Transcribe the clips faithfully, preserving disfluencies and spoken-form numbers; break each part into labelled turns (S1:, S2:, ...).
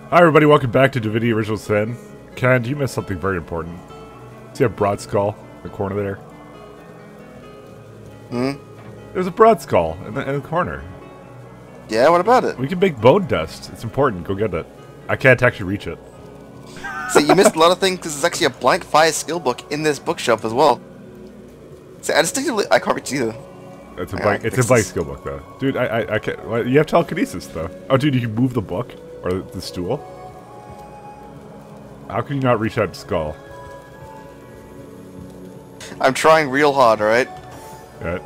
S1: Hi everybody, welcome back to Divinity Original Sin. Ken, you missed something very important. See a broad skull in the corner there?
S2: Hmm?
S1: There's a broad skull in the, in the corner.
S2: Yeah, what about it?
S1: We can make bone dust. It's important. Go get it. I can't actually reach it.
S2: See, you missed a lot of things because there's actually a blank fire skill book in this bookshelf as well. See, I distinctly I can't reach it either.
S1: It's a
S2: I
S1: blank. It's a
S2: fix
S1: blank
S2: this.
S1: skill book though, dude. I I, I can't. Well, you have telekinesis though. Oh, dude, you can move the book or the, the stool. How can you not reach that skull?
S2: I'm trying real hard, alright?
S1: Right.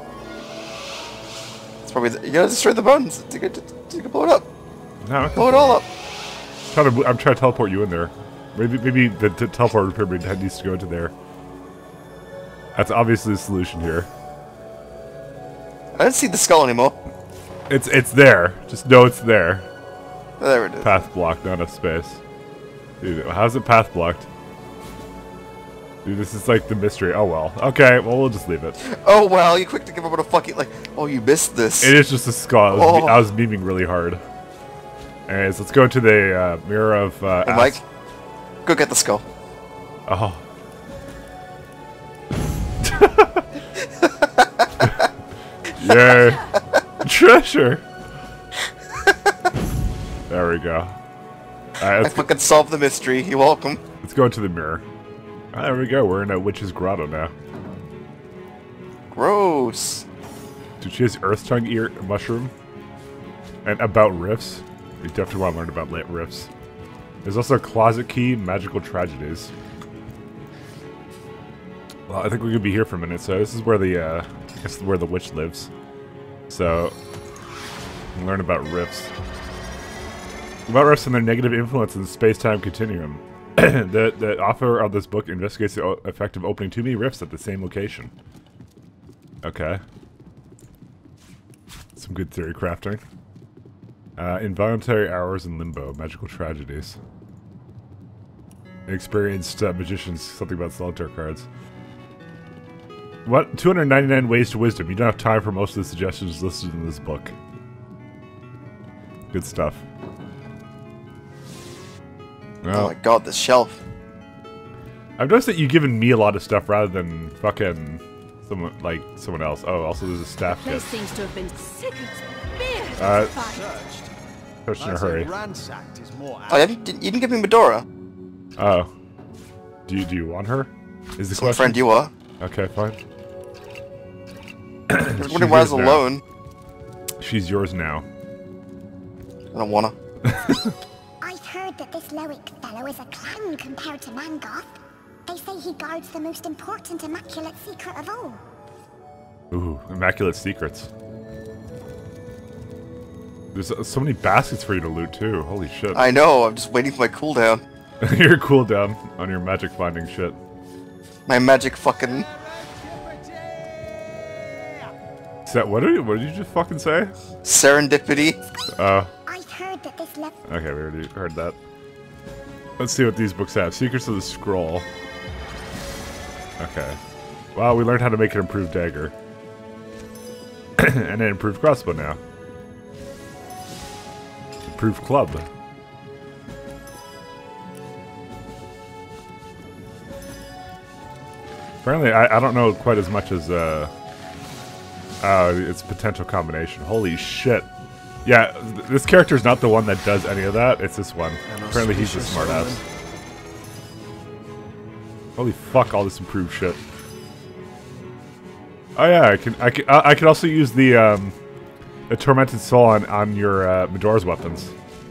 S2: It's probably the, you gotta destroy the bones to get to, to blow it up.
S1: No, I'm
S2: Blow it all up.
S1: trying to. I'm trying to teleport you in there. Maybe maybe the, the teleport pyramid head needs to go into there. That's obviously the solution here.
S2: I don't see the skull anymore.
S1: It's it's there. Just know it's there.
S2: There it is.
S1: Path blocked, not enough space. Dude, how's it path blocked? Dude, this is like the mystery. Oh well. Okay, well we'll just leave it.
S2: Oh wow, you quick to give up on a fucking like. Oh, you missed this.
S1: It is just a skull. I was,
S2: Oh.
S1: I was memeing really hard. Anyways, let's go to the uh, mirror of. Uh,
S2: Hey,
S1: As-
S2: Mike, go get the skull.
S1: Oh. Yay. Treasure. There we go. Alright,
S2: I
S1: let's, go,
S2: fucking solved the mystery. You're welcome.
S1: let's go into the mirror. Ah, there we go. We're in a witch's grotto now.
S2: Gross.
S1: Dude, she has earth tongue ear mushroom. And about riffs. You definitely want to learn about lit riffs. There's also a closet key, magical tragedies. Well, I think we could be here for a minute. So this is where the, uh, I guess where the witch lives. So, we'll learn about rifts. About rifts and their negative influence in the space-time continuum. the, the author of this book investigates the o effect of opening too many rifts at the same location. Okay. Some good theory crafting. Uh, involuntary hours in limbo, magical tragedies. Experienced uh, magicians, something about solitaire cards. What? two hundred ninety-nine ways to wisdom. You don't have time for most of the suggestions listed in this book. Good stuff.
S2: Oh
S1: Well,
S2: my god, this shelf.
S1: I've noticed that you've given me a lot of stuff rather than fucking someone like someone else. Oh, also there's a staff
S3: Place
S1: kit.
S3: seems to have been sick as beer.
S1: Uh,
S4: Searched.
S1: Search in a
S4: I'd say
S1: hurry.
S4: ransacked is more
S2: Oh, you didn't, you didn't give me Medora.
S1: Oh. Do you do you want her? Is the
S2: Some
S1: question?
S2: friend you are.
S1: Okay, fine.
S2: I was
S1: She's
S2: wondering why I was
S1: yours now.
S2: alone.
S1: She's yours now.
S2: I don't wanna.
S5: I've heard that this Loic fellow is a clown compared to Mangoth. They say he guards the most important immaculate secret of all.
S1: Ooh, immaculate secrets. There's uh, so many baskets for you to loot too. Holy shit!
S2: I know, I'm just waiting for my cooldown.
S1: Your cooldown on your magic finding shit.
S2: My magic fucking...
S1: Is that what? Are you, what did you just fucking say?
S2: serendipity.
S1: Uh,
S5: I've heard that this le-
S1: okay, we already heard that. Let's see what these books have. Secrets of the Scroll. Okay. Wow, we learned how to make an improved dagger. And an improved crossbow now. Improved club. Apparently, I, I don't know quite as much as, uh... Uh, its potential combination. Holy shit. Yeah, th this character's not the one that does any of that, it's this one. Apparently he's the smartass. Holy fuck, all this improved shit. Oh yeah, I can I can uh, I can also use the um the tormented soul on on your uh, Medora's weapons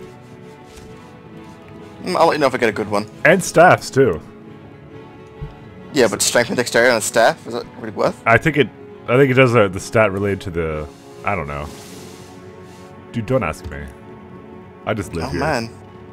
S2: Mm, I'll let you know if I get a good one.
S1: and staffs too.
S2: Yeah, but strength and dexterity on a staff, is that really worth?
S1: I think it I think it does uh, the stat related to the I don't know. Dude, don't ask me. I just live
S2: Oh
S1: here.
S2: man.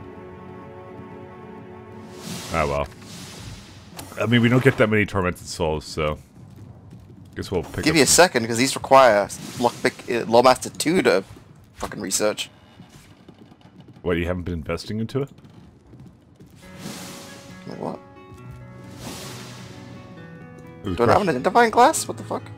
S1: Ah well. I mean, we don't get that many tormented souls, so guess we'll pick
S2: Give
S1: up
S2: me a
S1: some-
S2: second, because these require Lockpick, uh, Lawmaster two to fucking research.
S1: What, you haven't been investing into it?
S2: Like what?
S1: There's a
S2: Don't I have
S1: question-
S2: an identifying glass? What the fuck?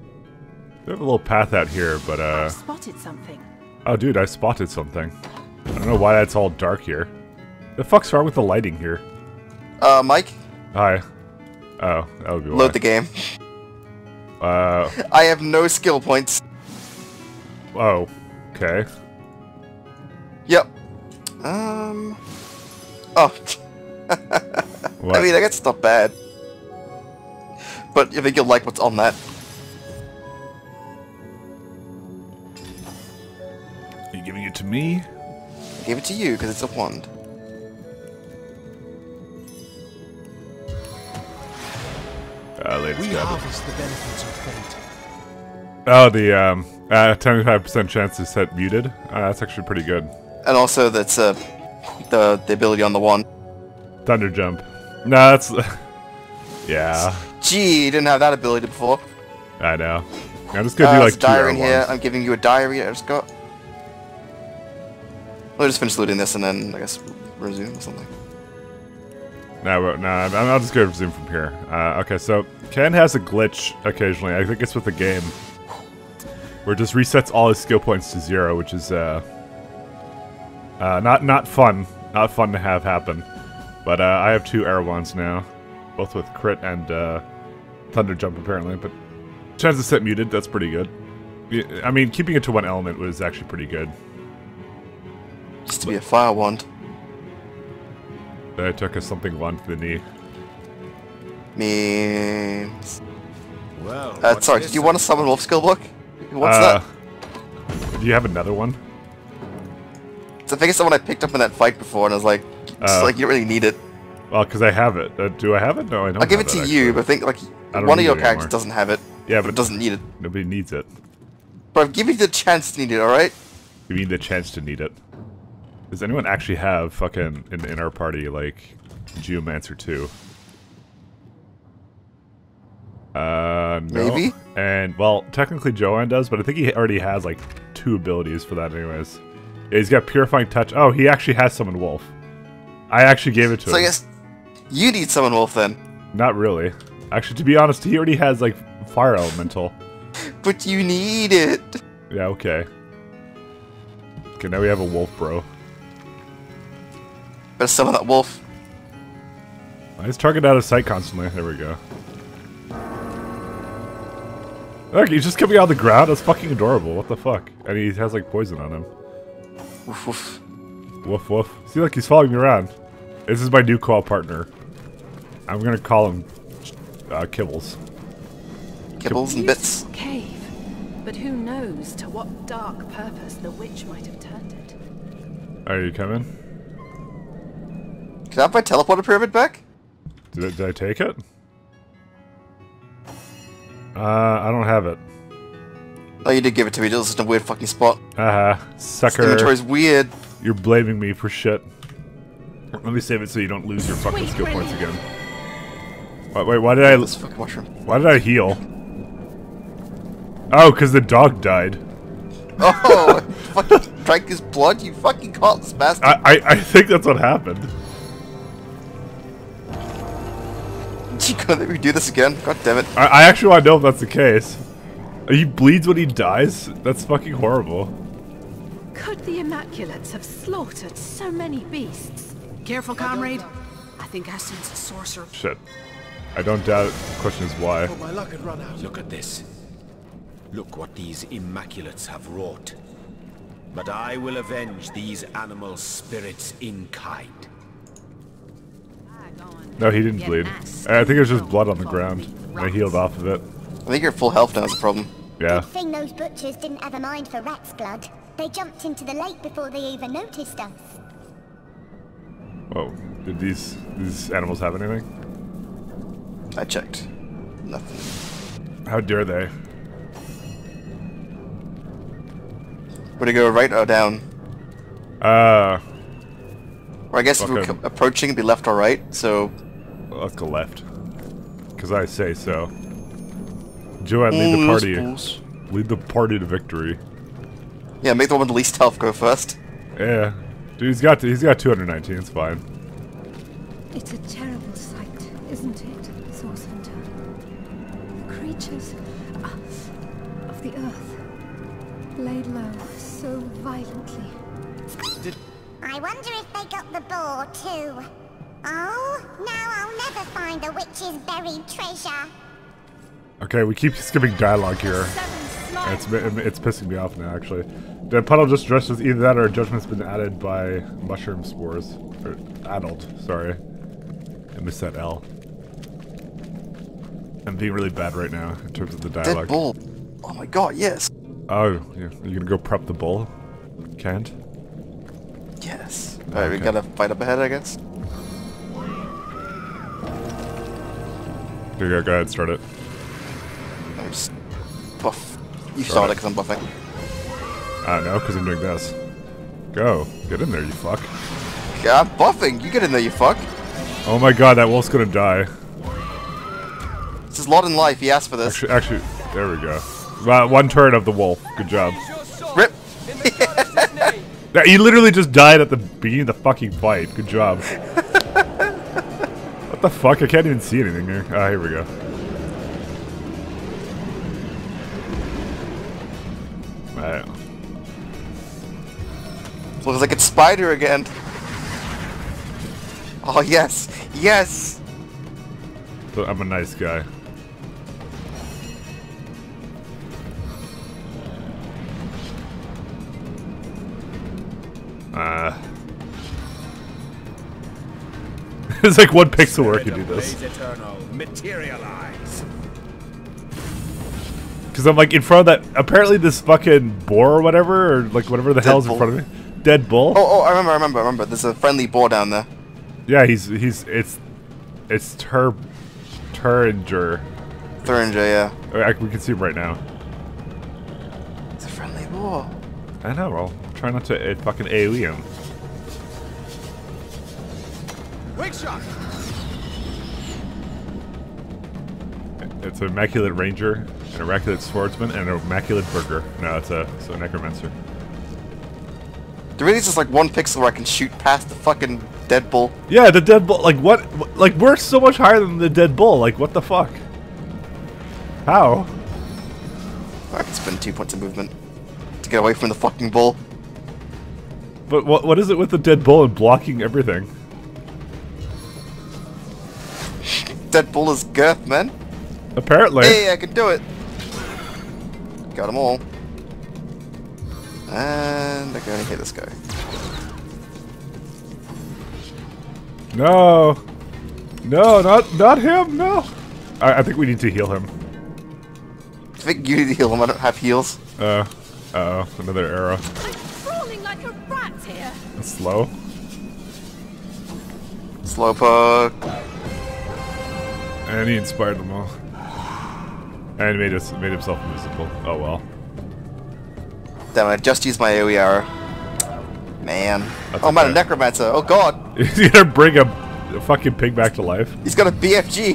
S1: We have a little path out here, but uh...
S3: I've spotted something.
S1: Oh, dude, I spotted something. don't know why that's all dark here. The fuck's wrong with the lighting here?
S2: Uh, Mike,
S1: Hi. Oh, that would be why.
S2: load the game.
S1: Uh,
S2: I have no skill points.
S1: oh, okay.
S2: Yep. Um. Oh.
S1: What?
S2: I mean, I guess it's not bad. But I think you'll like what's on that.
S1: Are you giving it to me?
S2: I gave it to you because it's a wand.
S1: Uh, latest
S4: We
S1: tab.
S4: harvest the benefits of fate.
S1: Oh, the um, uh, twenty-five percent chance to set muted. Uh, that's actually pretty good.
S2: And also, that's uh, the the ability on the wand.
S1: Thunder jump. No, that's. Yeah,
S2: Gee, you didn't have that ability before.
S1: I know. I'm just gonna
S2: Uh,
S1: do
S2: there's
S1: like
S2: a
S1: two
S2: diary in
S1: air
S2: here.
S1: ones.
S2: I'm giving you a diary I just got. We'll just finish looting this and then, I guess, resume or something.
S1: No, but- no, I'm, I'll just go zoom from here. Uh, okay, so Ken has a glitch occasionally. I think it's with the game, where it just resets all his skill points to zero, which is uh, uh, not not fun, not fun to have happen. But uh, I have two air wands now, both with crit and uh, thunder jump apparently. But chance to set muted, that's pretty good. Yeah, I mean, keeping it to one element was actually pretty good.
S2: Used to be a fire wand.
S1: Then I took a something one to the knee.
S2: Means.
S4: Well,
S2: Uh,
S4: what's
S2: sorry,
S4: this?
S2: did you want to summon Wolf Skill Book? What's
S1: Uh,
S2: that?
S1: Do you have another one?
S2: It's, I think it's the one I picked up in that fight before, and I was like, it's
S1: Uh,
S2: like you don't really need it.
S1: Well, because I have it. Uh, do I have it? No, I don't.
S2: I'll give it
S1: have
S2: to
S1: it,
S2: you,
S1: actually.
S2: but I think like
S1: I don't
S2: one of
S1: need
S2: your
S1: it
S2: characters
S1: anymore.
S2: doesn't have it,
S1: Yeah,
S2: but
S1: but
S2: doesn't need it.
S1: nobody needs it.
S2: But I've given you the chance to need it. All right.
S1: You mean the chance to need it? Does anyone actually have fucking in, in our party like Geomancer two? Uh, no.
S2: Maybe?
S1: And well, technically Joanne does, but I think he already has like two abilities for that, anyways. Yeah, he's got Purifying Touch. Oh, he actually has Summon Wolf. I actually gave it to
S2: So I
S1: him.
S2: guess you need summon Wolf then.
S1: Not really. Actually, to be honest, he already has like Fire Elemental.
S2: But you need it.
S1: Yeah, okay. Okay, now we have a wolf, bro.
S2: Better summon that wolf.
S1: He's target out of sight constantly. There we go. Look, he's just coming out of the ground. That's fucking adorable. What the fuck? And he has like poison on him.
S2: Woof, woof.
S1: Woof woof. See, like he's following me around. This is my new co-op partner. I'm gonna call him uh, Kibbles.
S2: Kibbles and bits.
S3: Beautiful cave. But who knows to what dark purpose the witch might have turned it.
S1: Are you coming?
S2: Can I have my teleporter pyramid back?
S1: Did, I- did I take it? Uh, I don't have it.
S2: Oh, you did give it to me. It's just a weird fucking spot.
S1: Haha,
S2: This
S1: sucker.
S2: inventory's weird.
S1: You're blaming me for shit. Let me save it so you don't lose your fucking
S3: Sweet
S1: skill points
S3: relief.
S1: again. Wait, wait, why did I...
S2: This fucking mushroom.
S1: Why did I heal? Oh, because the dog died.
S2: Oh, fucking drank his blood. You fucking heartless bastard.
S1: I, I, I think that's what happened.
S2: You gonna let me do this again? God damn it.
S1: I, I actually want to know if that's the case. He bleeds when he dies? That's fucking horrible.
S3: Could the Immaculates have slaughtered so many beasts?
S6: Careful, comrade. I think I sense a sorcerer.
S1: Shit. I don't doubt it. The question is why.
S4: But my luck had run out.
S7: Look at this. Look what these Immaculates have wrought. But I will avenge these animal spirits in kind.
S1: No, he didn't bleed. I think it was just blood on the ground. And I healed off of it.
S2: I think you're at full health now is the problem.
S1: Yeah.
S5: Good thing those butchers didn't have a mind for rat's blood. They jumped into the lake before they even noticed us.
S1: Whoa. Did these these animals have anything?
S2: I checked. Nothing.
S1: How dare they?
S2: Where to go, right or down?
S1: Uh,
S2: Or I guess if we're
S1: Fucking-
S2: co- approaching, it'd be left or right, so...
S1: well, let's go left. Because I say so. Joanne, lead the
S2: Mm,
S1: party.
S2: fools.
S1: Lead the party to victory.
S2: Yeah, make the one with the least health go first.
S1: Yeah. Dude, he's got he's got two hundred nineteen, it's fine.
S8: It's a terrible sight, isn't it, Source Hunter? The creatures uh, of the earth laid low so violently.
S4: Did
S5: I wonder if they got the boar too. Oh, now I'll never find the witch's buried treasure.
S1: Okay, we keep skipping dialogue here. It's it's pissing me off now, actually. The puddle just addresses either that or a judgment's been added by mushroom spores. Or adult, sorry. I missed that L. I'm being really bad right now in terms of the dialogue.
S2: Dead bull. Oh my god, yes.
S1: Oh, yeah. You gonna go prep the bull? Can't?
S2: Yes. Alright, we
S1: Okay.
S2: gotta fight up ahead, I guess.
S1: Here you go, go ahead, start it.
S2: Let me just buff. You start it because I'm buffing.
S1: I don't know, because I'm doing this. Go. Get in there, you fuck.
S2: Yeah, I'm buffing. You get in there, you fuck.
S1: Oh my god, that wolf's gonna die.
S2: This is lot in life. He asked for this.
S1: Actually, actually, there we go. Uh, one turn of the wolf. Good job.
S2: Rip.
S1: Yeah, he literally just died at the beginning of the fucking fight. Good job. What the fuck? I can't even see anything here. Ah, here we go. Alright.
S2: Looks like it's Spider again. Oh yes, yes.
S1: So I'm a nice guy. Uh, it's like one pixel where I can do this.
S7: Eternal, materialize.
S1: Because I'm like in front of that. Apparently, this fucking boar or whatever, or like whatever the
S2: Dead
S1: hell's in
S2: bull.
S1: front of me. Dead bull.
S2: Oh, oh, I remember, I remember, I remember. There's a friendly boar down there.
S1: Yeah, he's he's it's it's Tur Turinger.
S2: Thuringer, yeah.
S1: I, we can see him right now.
S2: It's a friendly boar.
S1: I know. Well, try not to uh, fucking AoE him.
S4: Wake shot!
S1: It's an immaculate ranger, an immaculate swordsman, and an immaculate burger. No, it's a so necromancer.
S2: There really is just like one pixel where I can shoot past the fucking dead bull.
S1: Yeah, the dead bull. Like what? Like we're so much higher than the dead bull. Like what the fuck? How?
S2: I can spend two points of movement to get away from the fucking bull.
S1: But what? What is it with the dead bull and blocking everything?
S2: Dead bull is girth, man.
S1: Apparently.
S2: Hey, I can do it. Got them all. And I'm gonna hit this guy.
S1: No. No, not not him. No. I, I think we need to heal him.
S2: I think you need to heal him. I don't have heals.
S1: Uh. Uh oh. Another arrow.
S3: I'm crawling like a rat here.
S1: That's slow.
S2: Slowpoke.
S1: And he inspired them all. And made us made himself invisible. Oh well.
S2: Damn it, I just used my AoE arrow. Man.
S1: That's
S2: oh man,
S1: okay.
S2: a necromancer. Oh god.
S1: He's gonna bring a, a fucking pig back to life.
S2: He's got a B F G.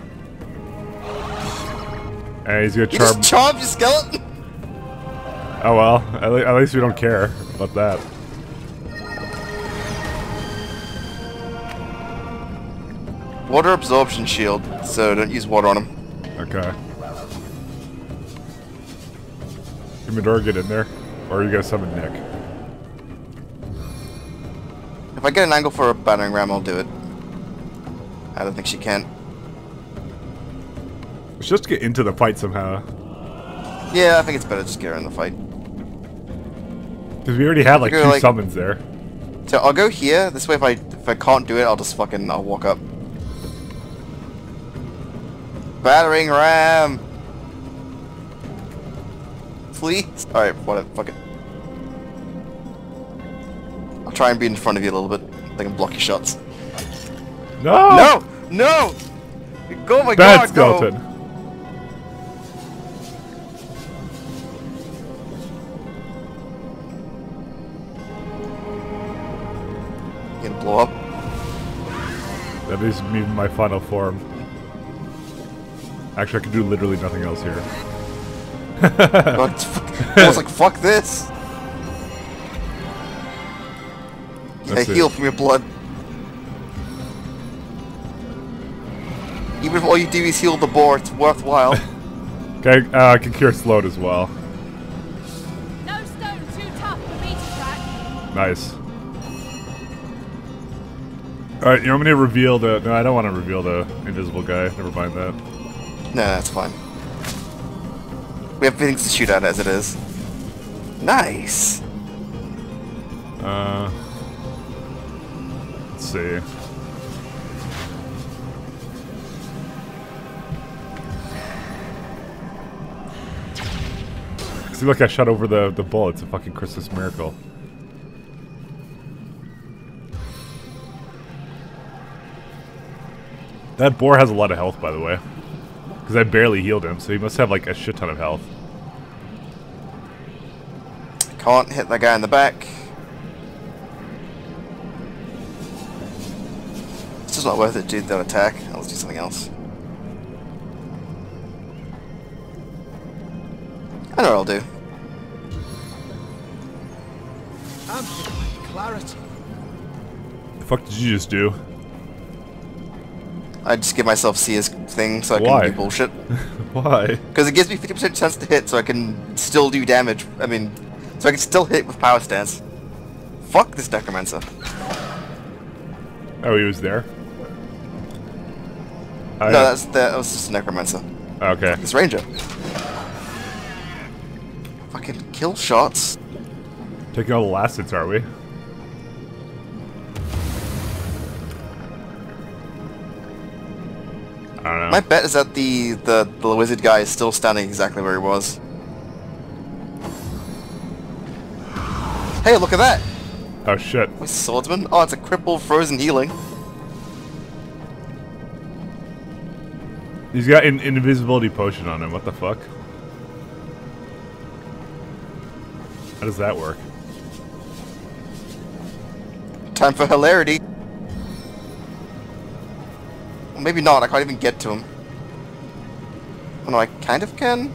S1: And he's gonna
S2: You
S1: charm.
S2: just charmed your skeleton.
S1: Oh well. At, le at least we don't care about that.
S2: Water absorption shield, so don't use water on him.
S1: Okay. Can Midori get in there? Or are you gonna summon Nick?
S2: If I get an angle for a battering ram, I'll do it. I don't think she can.
S1: Let's just get into the fight somehow.
S2: Yeah, I think it's better just get her in the fight.
S1: Because we already had like
S2: Go,
S1: two
S2: like-
S1: summons there.
S2: So I'll go here. This way, if I if I can't do it, I'll just fucking I'll walk up. Battering ram. Please. All right, whatever. Fuck it. I'll try and be in front of you a little bit. I can block your shots.
S1: No!
S2: No, no. Oh my
S1: Bad
S2: god, no.
S1: skeleton.
S2: You gonna blow up?
S1: That is me in my final form. Actually, I can do literally nothing else here.
S2: God, it's fuck- I was like, fuck this. I
S1: That's it.
S2: heal from your blood. Even if all you do is heal the boar, it's worthwhile.
S1: Okay, uh, I can cure slowed as well.
S3: No stone too tough for me to crack.
S1: Nice. Alright, you want me to reveal the... No, I don't want to reveal the invisible guy. Never mind that.
S2: No, that's fine. We have things to shoot at as it is. Nice!
S1: Uh... Let's see. See, look, I shot over the, the bull. It's a fucking Christmas miracle. That boar has a lot of health, by the way. Because I barely healed him, so he must have, like, a shit ton of health.
S2: Can't hit that guy in the back. It's just not worth it to do that attack. I'll just do something else. I know what I'll do.
S4: Amplify clarity.
S1: The fuck did you just do?
S2: I just give myself Seer's thing so I
S1: Why?
S2: can do bullshit.
S1: Why?
S2: Because it gives me fifty percent chance to hit so I can still do damage. I mean, so I can still hit with Power Stance. Fuck this Necromancer.
S1: Oh, he was there? Oh,
S2: No,
S1: yeah.
S2: that's the, that was just a Necromancer.
S1: Okay.
S2: This Ranger. Fucking kill shots.
S1: Taking all the last hits, are we? I don't know.
S2: My bet is that the, the, the wizard guy is still standing exactly where he was. Hey, look at that!
S1: Oh shit.
S2: My swordsman? Oh, it's a crippled frozen healing.
S1: He's got an invisibility potion on him. What the fuck? How does that work?
S2: Time for hilarity. Well, maybe not, I can't even get to him. Oh no, I kind of can?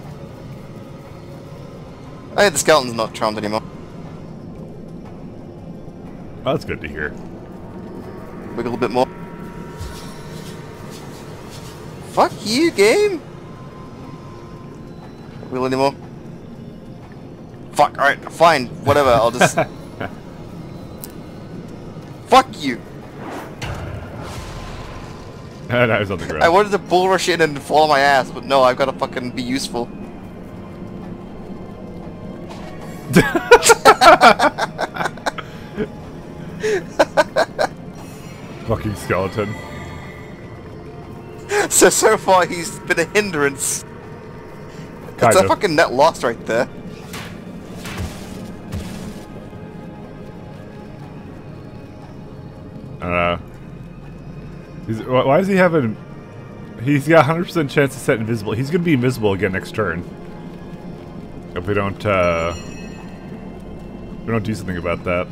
S2: Hey, the skeleton's not charmed anymore.
S1: Oh, that's good to hear.
S2: Wiggle a bit more. Fuck you, game! Wiggle anymore. Fuck, alright, fine, whatever, I'll just... Fuck you!
S1: And I was on the ground.
S2: I wanted to bull rush in and fall on my ass, but no, I've gotta fucking be useful.
S1: Fucking skeleton.
S2: So, so far he's been a hindrance. That's
S1: Kind
S2: a
S1: of.
S2: fucking net loss right there.
S1: I don't know. He's, wh- why is he having... He's got one hundred percent chance to set invisible. He's going to be invisible again next turn. If we don't, uh... we don't do something about that.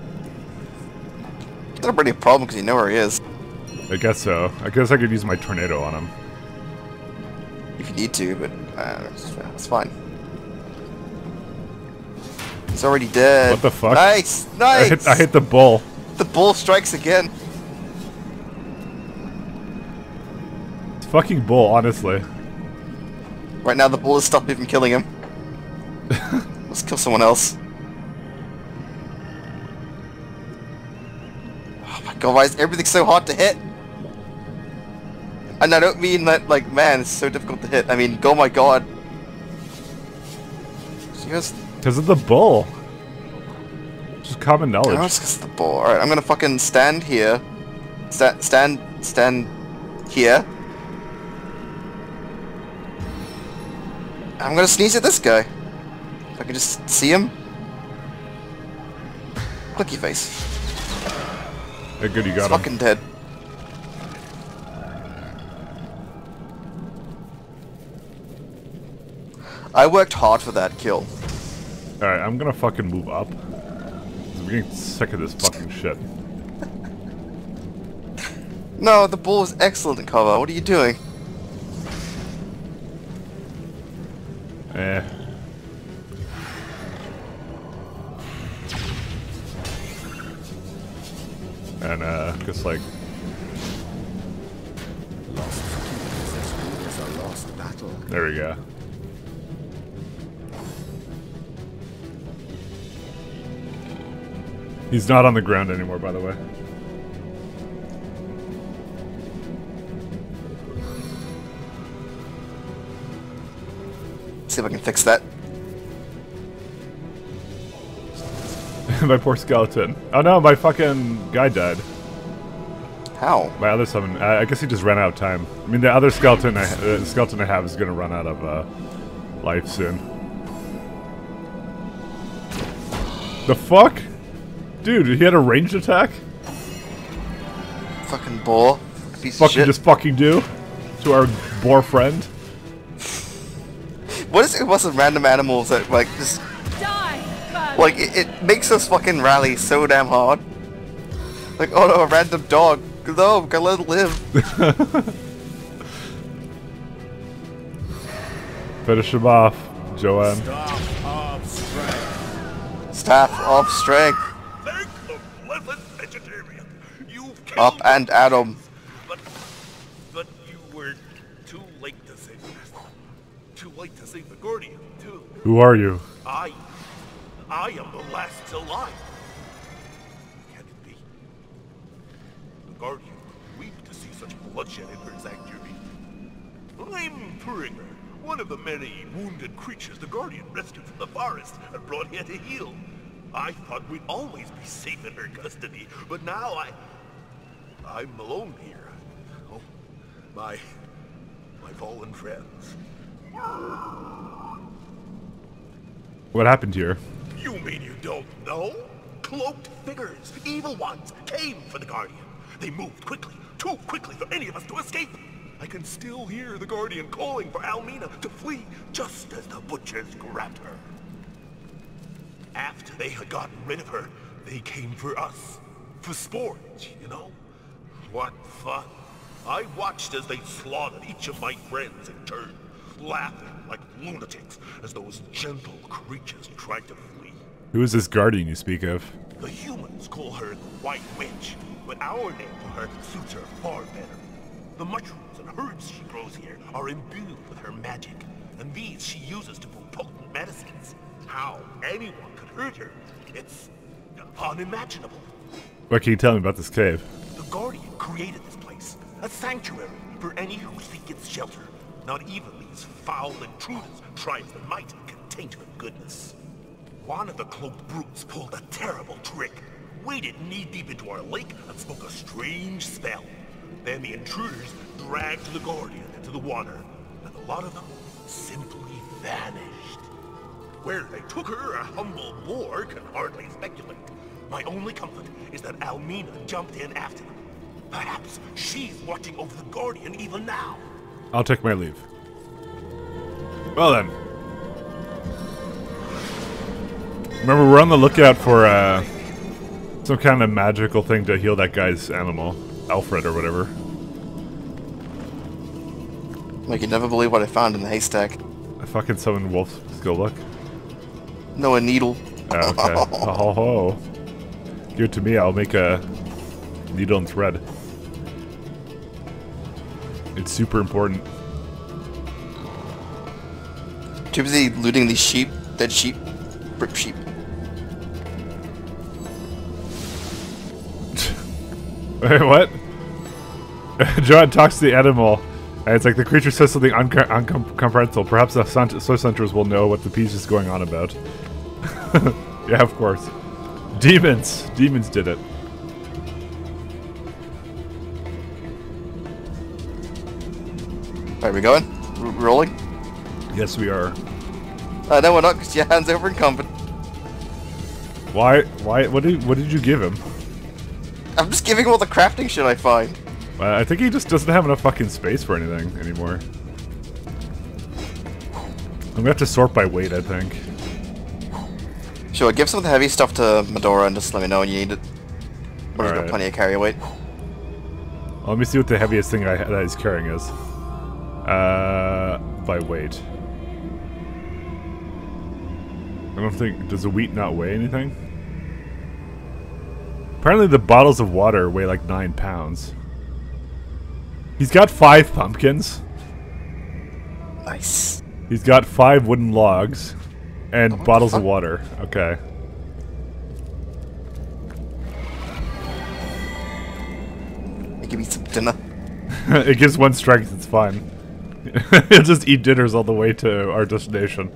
S2: It's not really a problem because you know where he is.
S1: I guess so. I guess I could use my tornado on him.
S2: If you need to, but uh, it's, it's fine. He's already dead.
S1: What the fuck?
S2: Nice!
S1: I
S2: Nice!
S1: hit, I hit the bull.
S2: The bull strikes again.
S1: It's fucking bull, honestly.
S2: Right now the bull has stopped me from killing him. Let's kill someone else. Oh my god, why is everything so hard to hit? And I don't mean that, like, man, it's so difficult to hit. I mean, oh my god. Just,
S1: Because of the bull. Just common
S2: no,
S1: knowledge.
S2: it's just the bull. Alright, I'm gonna fucking stand here. Sta stand, stand here. I'm gonna sneeze at this guy. If I can just see him. Clicky face.
S1: Hey, good, you
S2: He's
S1: got him.
S2: fucking dead. I worked hard for that kill.
S1: Alright, I'm gonna fucking move up. 'Cause I'm getting sick of this fucking shit.
S2: No, the bull is excellent at cover. What are you doing?
S1: Eh. And, uh, just like...
S7: Lost fight is as good as a lost battle.
S1: There we go. He's not on the ground anymore, by the way.
S2: see if I can fix that.
S1: My poor skeleton. Oh no, my fucking guy died.
S2: How?
S1: My other summon. I, I guess he just ran out of time. I mean, the other skeleton I, uh, skeleton I have is gonna run out of uh, life soon. The fuck? Dude, he had a ranged attack?
S2: Fucking boar. Piece
S1: Fucking
S2: of shit.
S1: just fucking do? To our boar friend?
S2: What is it with some random animals that, like, just...
S3: Die!
S2: Like, it, it makes us fucking rally so damn hard. Like, oh no, a random dog. No, gotta let it live.
S1: Finish him off, Joanne.
S7: Staff of strength.
S2: Staff of strength.
S9: Thank the blessed vegetarian. You've killed
S2: Up and Adam.
S9: But, but you were too late to save us. Too late to save the Guardian, too.
S1: Who are you?
S9: I, I am the last alive. Can it be? The Guardian weep to see such bloodshed in her sanctuary. I'm Pringer, one of the many wounded creatures the Guardian rescued from the forest and brought here to heal. I thought we'd always be safe in her custody, but now I... I'm alone here. Oh, my... my fallen friends.
S1: What happened here?
S9: You mean you don't know? Cloaked figures, evil ones, came for the Guardian. They moved quickly, too quickly for any of us to escape. I can still hear the Guardian calling for Almina to flee, just as the butchers grabbed her. After they had gotten rid of her, they came for us. For sport, you know? What fun. I watched as they slaughtered each of my friends in turn, laughing like lunatics as those gentle creatures tried to flee.
S1: Who is this guardian you speak of?
S9: The humans call her the White Witch, but our name for her suits her far better. The mushrooms and herbs she grows here are imbued with her magic, and these she uses to brew potent medicines. How anyone could hurt her, it's unimaginable.
S1: What can you tell me about this cave?
S9: The Guardian created this place, a sanctuary for any who seek its shelter. Not even these foul intruders try as they might to contain her goodness. One of the cloaked brutes pulled a terrible trick, waded knee-deep into our lake and spoke a strange spell. Then the intruders dragged the Guardian into the water, and a lot of them simply vanished. Where they took her, a humble boar can hardly speculate. My only comfort is that Almina jumped in after them. Perhaps she's watching over the Guardian even now.
S1: I'll take my leave. Well then. Remember, we're on the lookout for uh, some kind of magical thing to heal that guy's animal. Alfred or whatever.
S2: Like, you never believe what I found in the haystack.
S1: I fucking summoned Wolf's Skullbuck.
S2: No, a needle.
S1: Oh, okay. Oh, ho, ho. Give it to me, I'll make a needle and thread. It's super important.
S2: Too busy looting these sheep, dead sheep, rip sheep.
S1: Wait, what? Joanne talks to the animal, and it's like the creature says something uncomprehensible. Perhaps the Source Hunters will know what the piece is going on about. Yeah, of course. Demons! Demons did it.
S2: Are we going? R rolling?
S1: Yes, we are.
S2: Uh, no, we're not, because your hand's over encumbered.
S1: Why? Why? What did? What did you give him?
S2: I'm just giving him all the crafting shit I find.
S1: Uh, I think he just doesn't have enough fucking space for anything anymore. I'm gonna have to sort by weight, I think.
S2: Sure, give some of the heavy stuff to Medora and just let me know when you need it. We've got
S1: Alright.
S2: plenty of carry weight.
S1: Well, let me see what the heaviest thing I, that he's carrying is. Uh, by weight. I don't think... Does the wheat not weigh anything? Apparently the bottles of water weigh like nine pounds. He's got five pumpkins.
S2: Nice.
S1: He's got five wooden logs. And
S2: Oh, what
S1: bottles
S2: the
S1: of
S2: fuck?
S1: water. Okay.
S2: Give me some dinner.
S1: It gives one strength, it's fine. He'll just eat dinners all the way to our destination.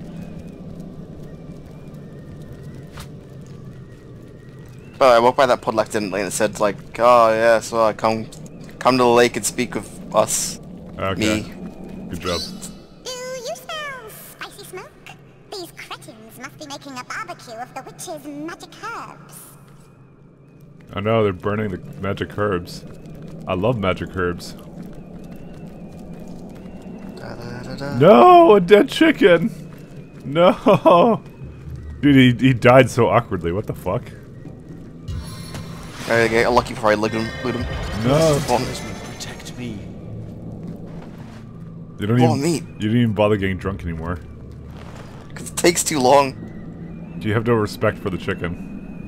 S2: But I walked by that pod accidentally and it said like, oh yeah, so I come, come to the lake and speak with us.
S1: Okay.
S2: Me.
S1: Good job.
S5: Do you smell spicy smoke? These cretins must be making a barbecue of the witch's magic herbs.
S1: Oh no, they're burning the magic herbs. I love magic herbs.
S2: Da, da, da, da.
S1: No, a dead chicken! No! Dude, he, he died so awkwardly, what the fuck?
S2: I get lucky before I loot him. Loot him.
S1: No!
S7: Protect me.
S1: You don't
S2: Oh,
S1: even,
S2: neat.
S1: you didn't even bother getting drunk anymore.
S2: Because it takes too long.
S1: Do you have no respect for the chicken?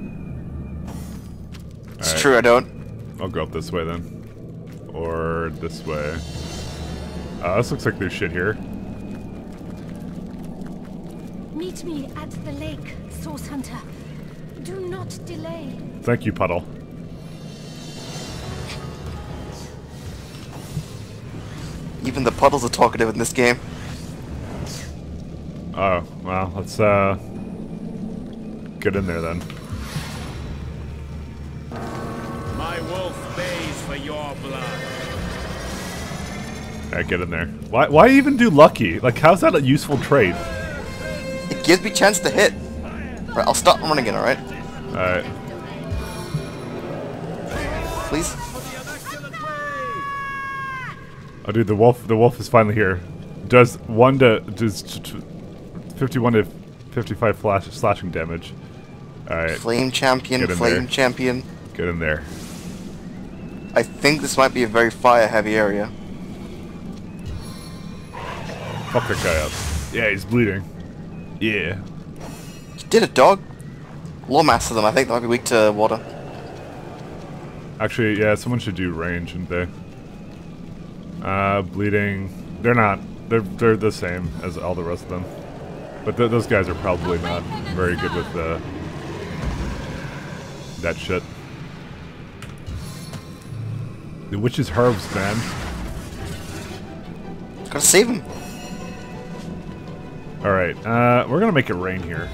S2: It's
S1: Alright,
S2: true, I don't.
S1: I'll go up this way then. Or this way. Uh, this looks like there's shit here.
S8: Meet me at the lake, Source Hunter. Do not delay.
S1: Thank you, Puddle.
S2: Even the puddles are talkative in this game.
S1: Oh, well, let's, uh... get in there then.
S7: My wolf bays for your blood.
S1: Alright, get in there. Why, why even do lucky? Like, how's that a useful trait?
S2: It gives me chance to hit. Right, I'll stop running it, alright?
S1: Alright.
S2: Please?
S1: Oh, dude, the wolf, the wolf is finally here. Does one to, does t t fifty-one to fifty-five flash, slashing damage. Alright,
S2: Flame champion,
S1: Get in
S2: flame
S1: there.
S2: champion.
S1: get in there.
S2: I think this might be a very fire-heavy area.
S1: Fuck that guy up. Yeah, he's bleeding. Yeah.
S2: You did it, dog. Low mass of them, I think they might be weak to water.
S1: Actually, yeah, someone should do range, shouldn't they? Uh, bleeding. They're not. They're they're the same as all the rest of them. But th those guys are probably not very good with uh, that shit. The witch's herbs, man.
S2: Gotta save him.
S1: Alright, uh, we're gonna make it rain here.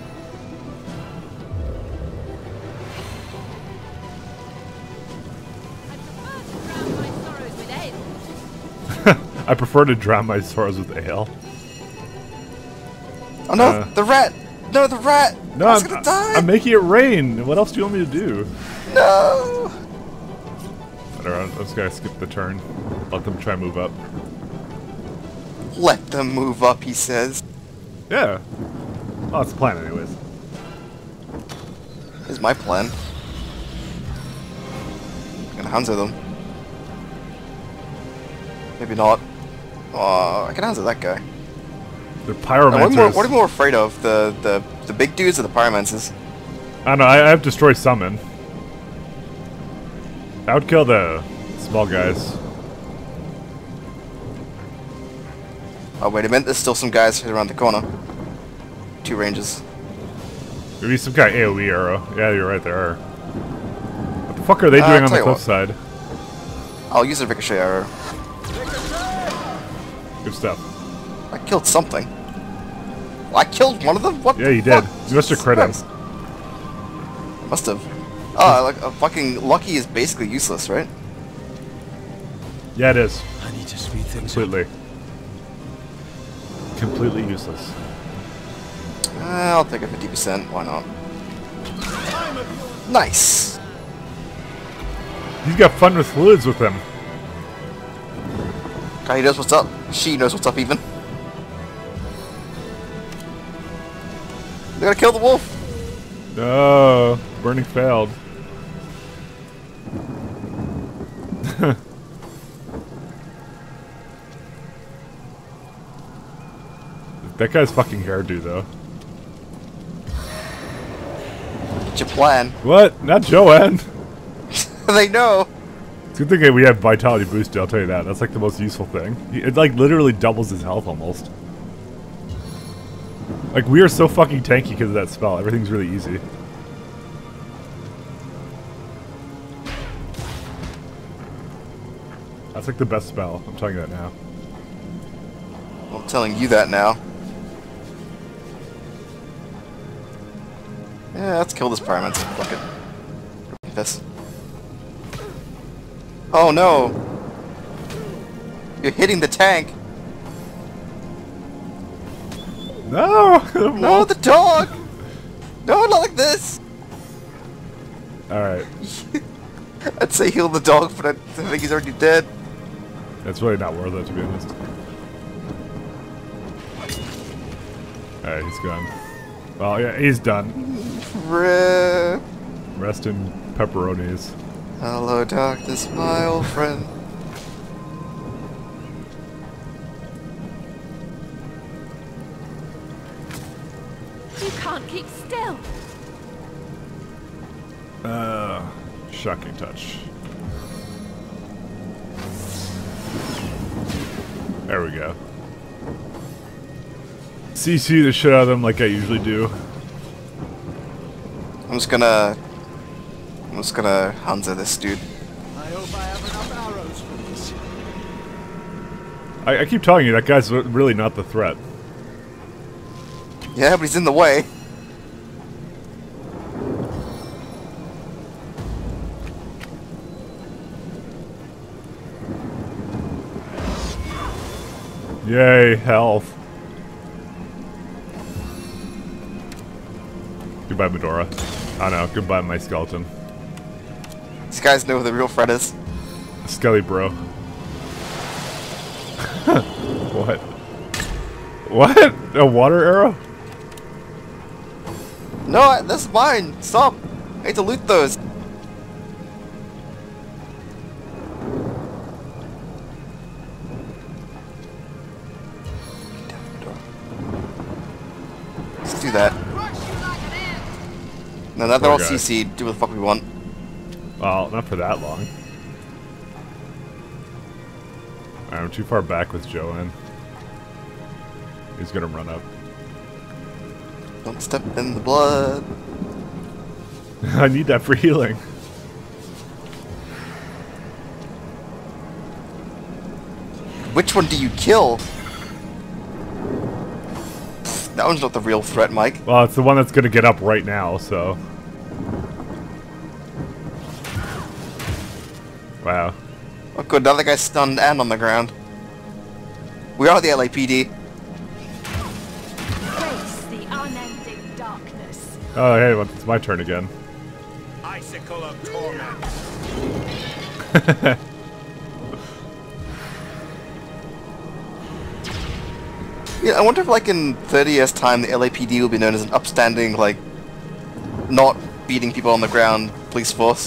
S1: I prefer to drown my sorrows with ale.
S2: Oh no,
S1: Uh,
S2: the rat! No, the rat!
S1: No,
S2: I was
S1: I'm,
S2: gonna die!
S1: I'm making it rain. What else do you want me to do?
S2: No!
S1: Alright, let's gotta skip the turn. Let them try and move up.
S2: Let them move up, he says.
S1: Yeah. Well, that's the plan, anyways.
S2: Here's my plan. I'm gonna Hanzo them. Maybe not. Oh, I can answer that guy.
S1: They're
S2: Now, what, are you more,
S1: pyromancers.
S2: what are you more afraid of? The, the the big dudes or the pyromancers?
S1: I don't know, I, I have destroy summon. I would kill the small guys.
S2: Oh wait a minute, there's still some guys around the corner. Two ranges.
S1: Maybe some kind of AoE arrow. Yeah, you're right, there are. What the fuck are they
S2: Uh,
S1: doing on
S2: tell
S1: the
S2: you what.
S1: cliffside?
S2: I'll use a ricochet arrow.
S1: Good stuff.
S2: I killed something. I killed one of them? What
S1: Yeah,
S2: the
S1: you did.
S2: fuck?
S1: You must have crit him.
S2: Christ. Must have. Oh, like, a fucking Lucky is basically useless, right?
S1: Yeah, it is.
S7: I need to speed things
S1: Completely. Completely useless.
S2: Uh, I'll take a fifty percent, why not? Nice!
S1: He's got fun with fluids with him.
S2: Guy knows what's up. She knows what's up, even. They're gonna kill the wolf!
S1: No, burning failed. That guy's fucking hairdo, though.
S2: What's your plan?
S1: What? Not Joanne.
S2: They know!
S1: It's a good thing that we have Vitality Boost, I'll tell you that. That's like the most useful thing. It like literally doubles his health almost. Like, we are so fucking tanky because of that spell. Everything's really easy. That's like the best spell. I'm telling you that now.
S2: I'm telling you that now. Yeah, let's kill this pyramid. Fuck it. This. Oh no! You're hitting the tank!
S1: No!
S2: No, the dog! No, not like this!
S1: Alright.
S2: I'd say heal the dog, but I think he's already dead.
S1: It's really not worth it, to be honest. Alright, he's gone. Well, yeah, he's done.
S2: Rip.
S1: Rest in pepperonis.
S2: Hello, darkness, my old friend.
S8: You can't keep still.
S1: Uh, shocking touch. There we go. C C the shit out of them like I usually do.
S2: I'm just gonna... I'm just gonna Hanzo this dude.
S4: I hope I have enough arrows for this.
S1: I, I keep telling you, that guy's really not the threat.
S2: Yeah, but he's in the way.
S1: Yay, health. Goodbye, Medora. Oh no, goodbye, my skeleton.
S2: These guys know who the real threat is.
S1: Skelly bro. What? What? A water arrow?
S2: No, I, that's mine! Stop! I need to loot those! Let's do that. No, now they're all
S1: Poor guy.
S2: C C'd. Do what the fuck we want.
S1: Well, not for that long. I'm too far back with Joanne. He's gonna run up.
S2: Don't step in the blood.
S1: I need that for healing.
S2: Which one do you kill? That one's not the real threat, Mike.
S1: Well, it's the one that's gonna get up right now, so. Wow.
S2: Oh good, now that guy's stunned and on the ground. We are the L A P D.
S8: Face the unending darkness.
S1: Oh, hey, well, it's my turn again.
S7: Icicle of torment.
S2: Yeah, I wonder if like in thirty years time the L A P D will be known as an upstanding, like, not beating people on the ground police force.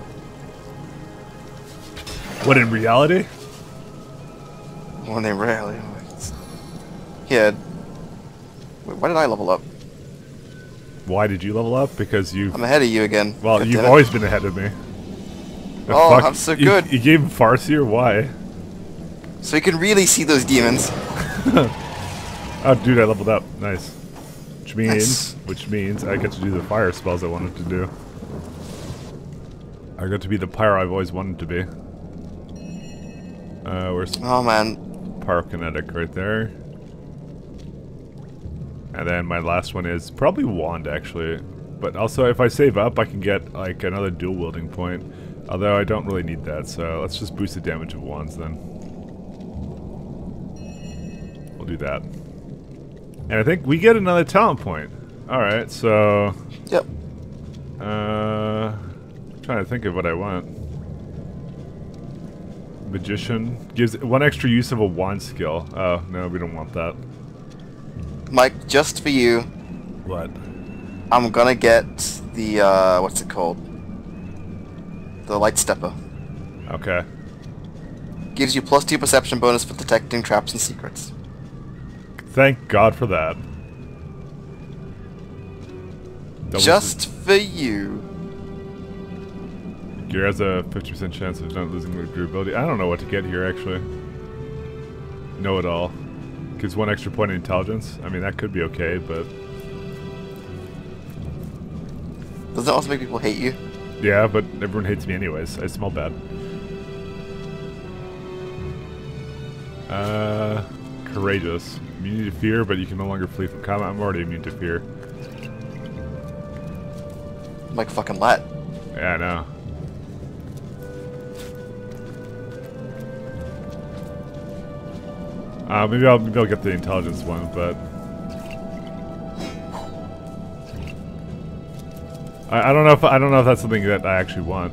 S1: What, in reality?
S2: When they rarely. Yeah. Wait, why did I level up?
S1: Why did you level up? Because you...
S2: I'm ahead of you again.
S1: Well,
S2: God
S1: you've
S2: damn it.
S1: always been ahead of me. The
S2: Oh,
S1: fuck-
S2: I'm so
S1: you-
S2: good.
S1: You, gave him Farseer? Why?
S2: So you can really see those demons.
S1: Oh, dude, I leveled up. Nice. Which means,
S2: Nice.
S1: which means I get to do the fire spells I wanted to do. I got to be the pyro I've always wanted to be. Uh, where's
S2: Oh man.
S1: pyrokinetic right there? And then my last one is probably wand, actually. But also, if I save up, I can get like another dual wielding point. Although I don't really need that, so let's just boost the damage of wands then. We'll do that. And I think we get another talent point. Alright, so...
S2: Yep.
S1: Uh, I'm trying to think of what I want. Magician gives one extra use of a wand skill. Oh, no, we don't want that.
S2: Mike, just for you,
S1: What?
S2: I'm gonna get the, uh, what's it called? The Light Stepper.
S1: Okay.
S2: Gives you plus two perception bonus for detecting traps and secrets.
S1: Thank God for that. Doubles
S2: Just for you.
S1: Gear has a fifty percent chance of not losing the durability. I don't know what to get here, actually. Know it all. Gives one extra point in intelligence. I mean, that could be okay, but...
S2: Doesn't it also make people hate you?
S1: Yeah, but everyone hates me anyways. I smell bad. Uh, courageous. Immunity to fear, but you can no longer flee from combat. I'm already immune to fear.
S2: Like fucking lat.
S1: Yeah, I know. Uh, maybe I'll maybe I'll get the intelligence one, but I, I don't know if I don't know if that's something that I actually want.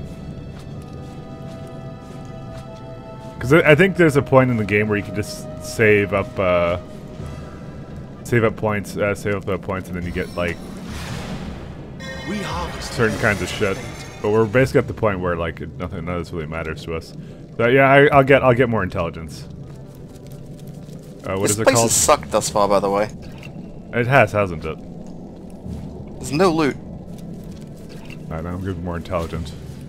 S1: Because I, I think there's a point in the game where you can just save up, uh, save up points, uh, save up the points, and then you get like
S7: We harvest
S1: certain kinds of shit. But we're basically at the point where like nothing, none of this really matters to us. So yeah, I, I'll get I'll get more intelligence. Uh, what
S2: this
S1: is it
S2: place
S1: called?
S2: has sucked thus far, by the way.
S1: It has, hasn't it?
S2: There's no loot.
S1: Alright, now I'm getting more intelligent.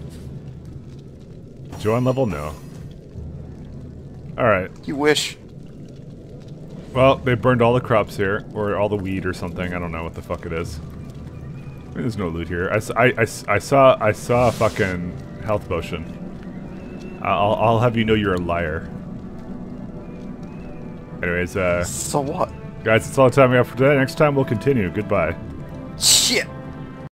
S1: Join level? No. Alright.
S2: You wish.
S1: Well, they burned all the crops here, or all the weed or something. I don't know what the fuck it is. There's no loot here. I, s- I, I s- I saw I saw a fucking health potion. I'll, I'll have you know you're a liar. Anyways, uh...
S2: So what?
S1: guys, that's all the time we have for today. Next time we'll continue. Goodbye.
S2: Shit!